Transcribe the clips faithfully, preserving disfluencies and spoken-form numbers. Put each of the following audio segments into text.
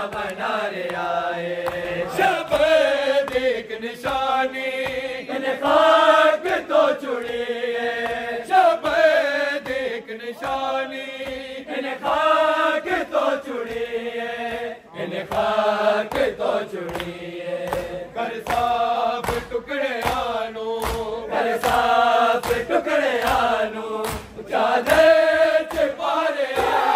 बना रे आए। शब एक निशानी इन खाक तो चुड़ी है, शब एक निशानी इन खाक तो चुड़ी है, इन खाक तो चुड़ी है। कर साफ टुकड़े आनो, कर साफ टुकड़े आनो, चादर चिपारे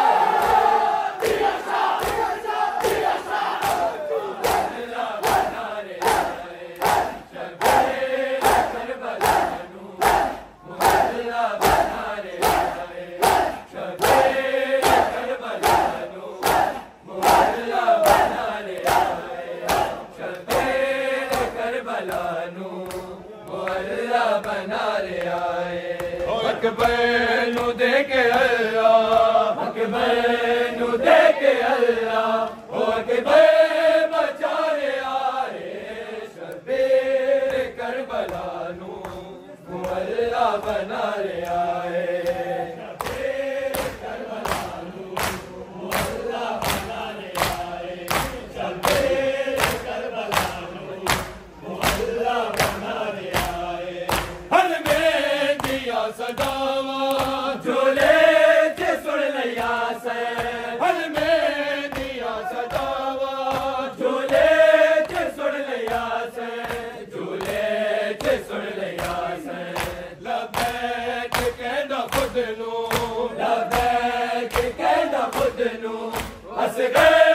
बना रे आए। अकबर नु दे के अल्लाह, अकबर नु दे के अल्लाह, ओ अकबर बचा रे आए। शबीर करबला नु वो अल्लाह बना रे आए। शबीर करबला नु वो अल्लाह बना रे आए। शबीर करबला नु वो अल्लाह बना रे आए। हल में दिया सदावा झूले चे सुन लिया से, हल में दिया सदावा झूले चे सुन लिया से, झूले चे सुन लिया से। लबैक कहना खुद नू, लबैक कहना खुद नू, हंस गए